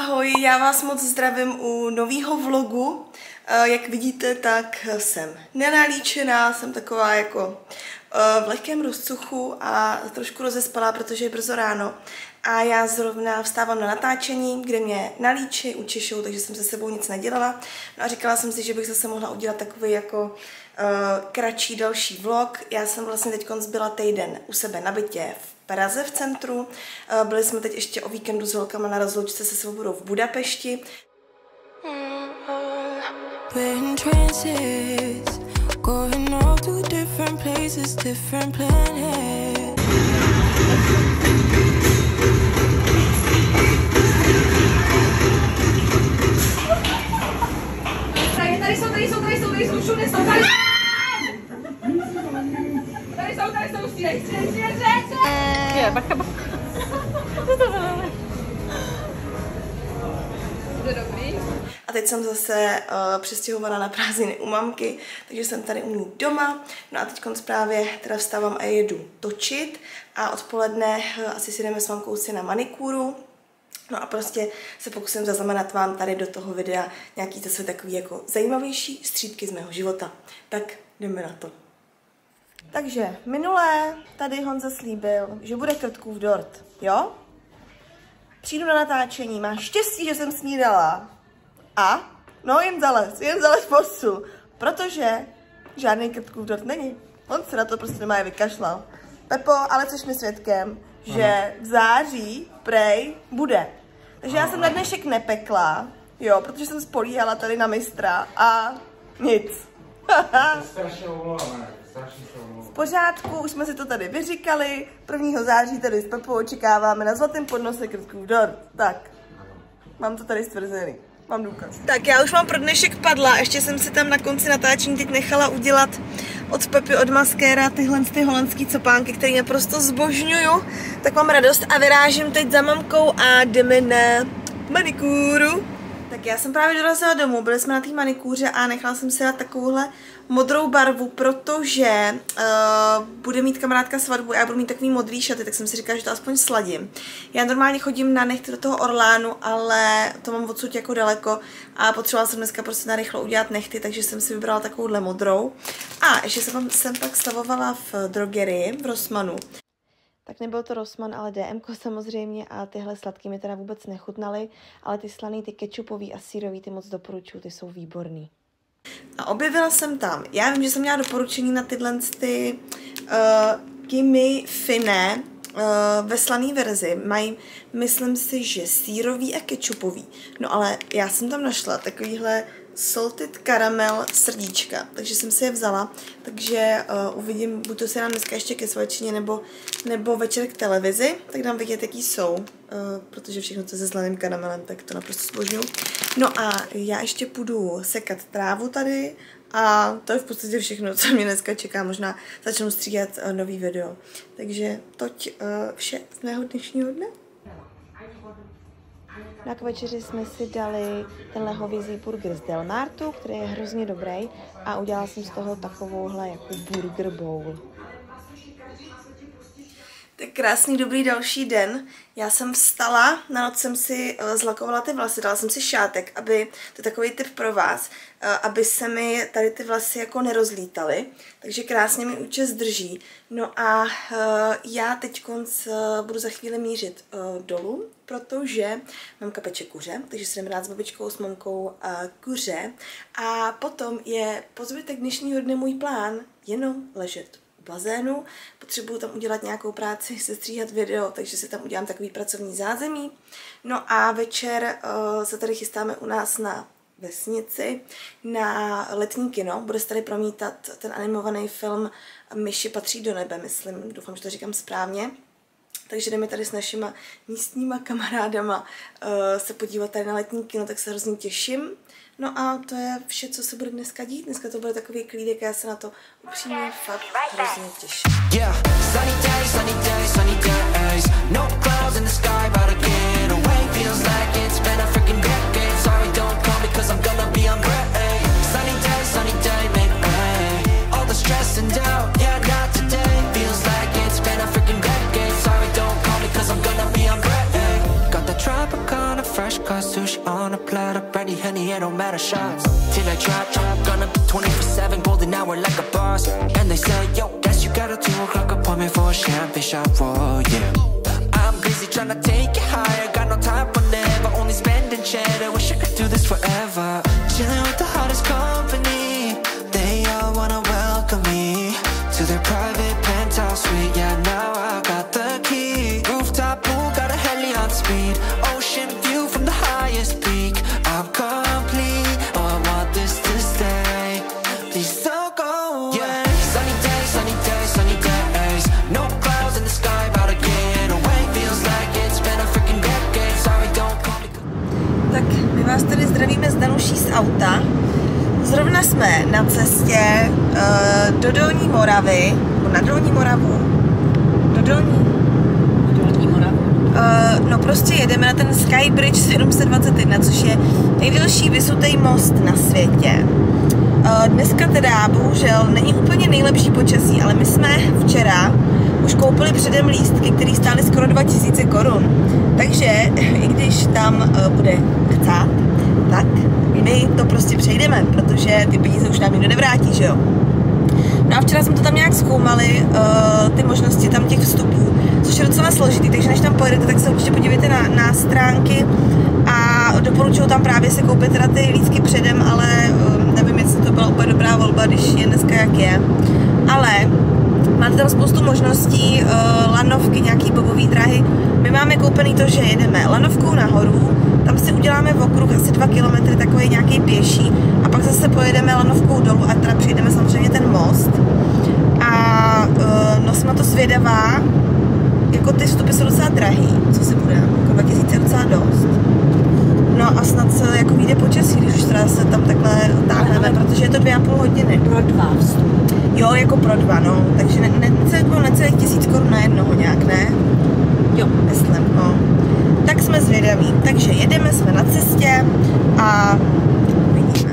Ahoj, já vás moc zdravím u nového vlogu. Jak vidíte, tak jsem nenalíčená, jsem taková jako v lehkém rozcuchu a trošku rozespalá, protože je brzo ráno. A já zrovna vstávám na natáčení, kde mě nalíči, učešou, takže jsem se sebou nic nedělala. No a říkala jsem si, že bych zase mohla udělat takový jako kratší, další vlog. Já jsem vlastně teď byla týden u sebe na bytě v Praze v centru. Byli jsme teď ještě o víkendu s holkama na rozloučce se Svobodou v Budapešti. Tady jsou, všude jsou, tady! Tady jsou, střílej! Bacha. Bude dobrý. A teď jsem zase přestěhovaná na prázdniny u mamky, takže jsem tady u ní doma. No a teď právě teda vstávám a jedu točit a odpoledne asi si jdeme s mamkou si na manikúru. No a prostě se pokusím zaznamenat vám tady do toho videa nějaký zase takový jako zajímavější střípky z mého života. Tak jdeme na to. Takže minulé tady Honza slíbil, že bude krtkův dort, jo? Přijdu na natáčení, máš štěstí, že jsem snídala. A? No jen zalez posu, protože žádný krtkův dort není. On se na to prostě nemá vykašlal. Pepo, ale což mi svědkem, že v září prej bude. Takže já jsem na dnešek nepekla, jo, protože jsem spolíhala tady na mistra a nic. V pořádku, už jsme si to tady vyříkali, 1. září tady s Pepou očekáváme na zlatém podnose krtkův dort. Tak, mám to tady stvrzený. Mám důkaz. Tak já už mám pro dnešek padla, ještě jsem si tam na konci natáčení teď nechala udělat od Pepy, od Maskéra tyhle ty holandský copánky, které naprosto zbožňuju. Tak mám radost a vyrážím teď za mamkou a jdeme na manikúru. Tak já jsem právě dorazila domů, byli jsme na té manikúře a nechala jsem si dát takovouhle modrou barvu, protože bude mít kamarádka svatbu a já budu mít takový modrý šaty, tak jsem si říkala, že to aspoň sladím. Já normálně chodím na nechty do toho Orlánu, ale to mám odsud jako daleko a potřebovala jsem dneska prostě narychlo udělat nechty, takže jsem si vybrala takovouhle modrou. A ještě jsem pak stavovala v drogerii v Rossmannu. Tak nebyl to Rossmann, ale DMko samozřejmě a tyhle sladké mi teda vůbec nechutnaly, ale ty slaný, ty kečupový a sírový, ty moc doporučuju, ty jsou výborný. A objevila jsem tam, já vím, že jsem měla doporučení na tyhle ty Gimme Fine ve slaný verzi, mají, myslím si, že sírový a kečupový, no ale já jsem tam našla takovýhle salted caramel srdíčka, takže jsem si je vzala, takže uvidím, buď to si dám dneska ještě ke svačině, nebo večer k televizi, tak dám vidět, jaký jsou, protože všechno, co se slaným karamelem, tak to naprosto zbožňuju. No a já ještě půjdu sekat trávu tady a to je v podstatě všechno, co mě dneska čeká, možná začnu stříhat nový video. Takže toť vše z mého dnešního dne. Na k večeři jsme si dali tenhle hovězí burger z Delmartu, který je hrozně dobrý a udělala jsem z toho takovouhle jako burger bowl. Tak krásný, dobrý další den. Já jsem vstala, na noc jsem si zlakovala ty vlasy, dala jsem si šátek, aby, to je takový tip pro vás, aby se mi tady ty vlasy jako nerozlítaly, takže krásně mi účes drží. No a já teď budu za chvíli mířit dolů, protože mamka peče kuře, takže si jdeme dát s babičkou, s mamkou kuře a potom je po zbytek dnešního dne můj plán jenom ležet bazénu, potřebuju tam udělat nějakou práci, sestříhat video, takže si tam udělám takový pracovní zázemí. No a večer se tady chystáme u nás na vesnici na letní kino. Bude se tady promítat ten animovaný film Myši patří do nebe, myslím, doufám, že to říkám správně. Takže jdeme tady s našima místníma kamarádama se podívat tady na letní kino, tak se hrozně těším. No a to je vše, co se bude dneska dít. Dneska to bude takový klídek a já se na to upřímně fakt hrozně těším. Fresh cars to of shots till I drop. Gonna be 24/7, golden hour like a boss. And they say, yo, guess you got a 2 o'clock appointment for a champagne shot, oh yeah. I'm busy trying to take it higher, got no time for never, only spending cheddar. Wish I could do this forever. Chilling with the hottest company, they all wanna welcome me to their private penthouse suite. Yeah, now I got the key. Rooftop pool, got a heli on speed. Ocean view from the highest peak. I'm complete, oh I want this to stay. Please don't go away. Yeah, sunny days, sunny days, sunny days. No clouds in the sky, about to get away. Feels like it's been a freaking decade. Sorry, don't call me. Tak my vás tady zdravíme z Danuší z auta. Zrovna jsme na cestě do Dolní Moravy, na Dolní Moravu, do Dolní Moravu. No prostě jedeme na ten Skybridge 721, což je nejdelší vysutý most na světě. Dneska teda bohužel není úplně nejlepší počasí, ale my jsme včera už koupili předem lístky, které stály skoro 2000 korun. Takže i když tam bude chcát, tak my to prostě přejdeme, protože ty peníze už nám nikdo nevrátí, že jo? No a včera jsme to tam nějak zkoumali, ty možnosti tam těch vstupů, což je docela složitý, takže než tam pojedete, tak se určitě podívejte na stránky a doporučuju tam právě si koupit teda ty lístky předem, ale nevím, jestli to byla úplně dobrá volba, když je dneska jak je. Ale máte tam spoustu možností, lanovky, nějaký bobový dráhy. My máme koupený to, že jedeme lanovkou nahoru, tam si uděláme v okruh asi 2 kilometry, takový nějaký pěší, a pak zase pojedeme lanovkou dolů a teda přijdeme samozřejmě ten most. A no jsem na to zvědavá, jako ty vstupy jsou docela drahý, co si bude, jako 2000 je docela dost. No a snad se jako vyjde počasí, když už teda se tam takhle táhneme, protože je to 2,5 hodiny. Pro 2 vstupy. Jo, jako pro 2, no, takže necelých 1000 korun na jednoho nějak, ne? Jo, myslím, no. Tak jsme zvědaví, takže jedeme, jsme na cestě a vidíme.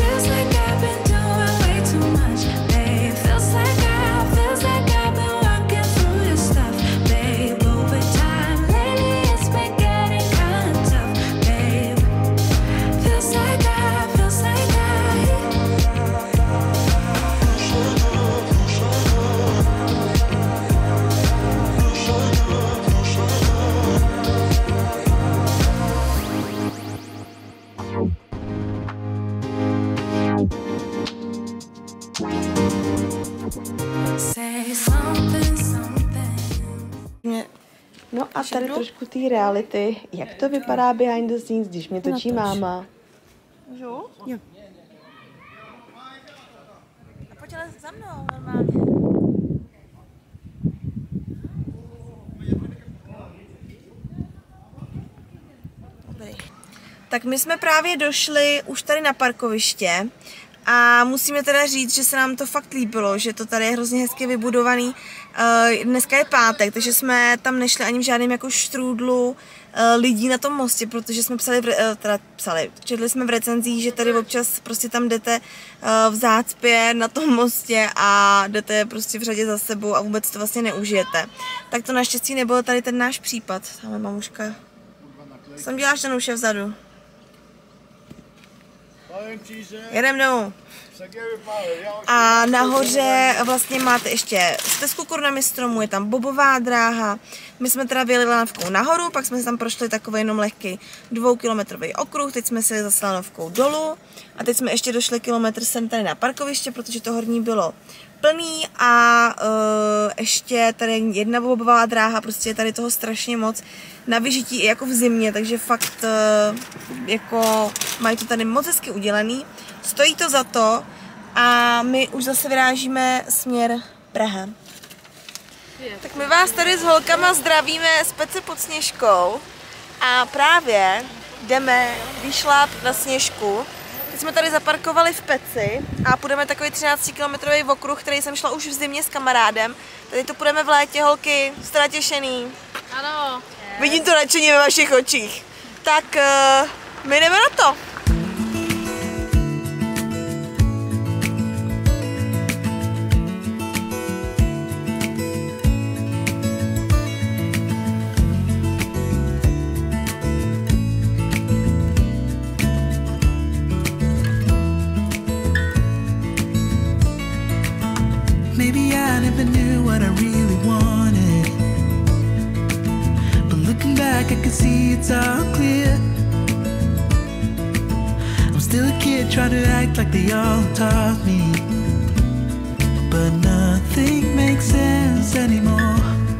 No a tady trošku té reality, jak to vypadá behind the scenes, když mě točí máma. Jo? Jo. A pojď ale za mnou normálně. Dobrý. Tak my jsme právě došli už tady na parkoviště. A musíme teda říct, že se nám to fakt líbilo, že to tady je hrozně hezky vybudovaný. Dneska je pátek, takže jsme tam nešli ani v žádném jako štrůdlu lidí na tom mostě, protože jsme četli jsme v recenzích, že tady občas prostě tam jdete v zácpě na tom mostě a jdete prostě v řadě za sebou a vůbec to vlastně neužijete. Tak to naštěstí nebyl tady ten náš případ. Tamhle mamuška. Co tam děláš, Danuše, vzadu? Jedem dolů. A nahoře vlastně máte ještě stezku korunami stromů, je tam bobová dráha. My jsme teda vyjeli lanovkou nahoru, pak jsme se tam prošli takový jenom lehký 2kilometrový okruh, teď jsme se zase lanovkou dolů a teď jsme ještě došli kilometr sem tady na parkoviště, protože to horní bylo plný a ještě tady jedna bobová dráha, prostě je tady toho strašně moc na vyžití i jako v zimě, takže fakt jako mají to tady moc hezky udělaný, stojí to za to a my už zase vyrážíme směr Praha. Tak my vás tady s holkama zdravíme z Pece pod Sněžkou a právě jdeme vyšlápt na Sněžku. Teď jsme tady zaparkovali v Peci a půjdeme takový 13kilometrový okruh, který jsem šla už v zimě s kamarádem. Tady to půjdeme v létě, holky, jste natěšený? Ano. Vidím to nadšení ve vašich očích. Tak my jdeme na to. see it's all clear. I'm still a kid trying to act like they all taught me, but nothing makes sense anymore.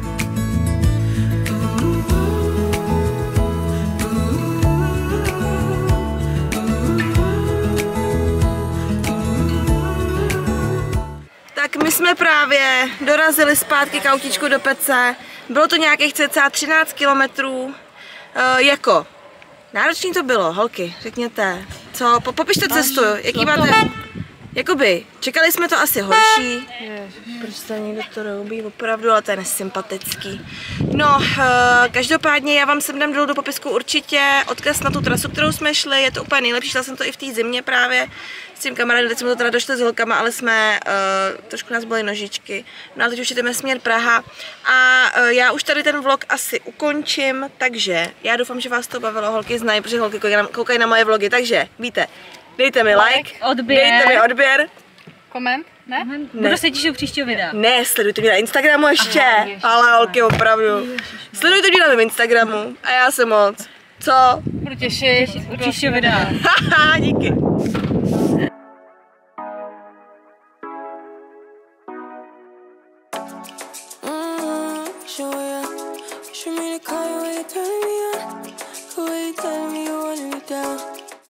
Tak my jsme právě dorazili zpátky k autíčku do Pece. Bylo to nějakých cca 13 kilometrů. Jako náročný to bylo, holky, řekněte. Co? Popište cestu, jaký máte... Jakoby, čekali jsme to asi horší. Proč se někdo to roubí, opravdu, ale to je nesympatický. No, každopádně já vám sem dám dolů do popisku určitě odkaz na tu trasu, kterou jsme šli, je to úplně nejlepší, šla jsem to i v té zimě právě s tím kamarádem, teď jsme to teda došli s holkama, ale jsme, trošku nás byly nožičky. No a teď už jdeme směr Praha a já už tady ten vlog asi ukončím, takže já doufám, že vás to bavilo, holky znají, protože holky koukají na moje vlogy, takže víte. Dejte mi like, dejte mi odběr. Koment? Ne? Budu se těšit u příštího videa. Ne, sledujte mě na Instagramu ještě. Aha, ale holky, opravdu. Sledujte mě na mém Instagramu a já se moc. Co? Budu těšit u příštího videa. Haha, díky.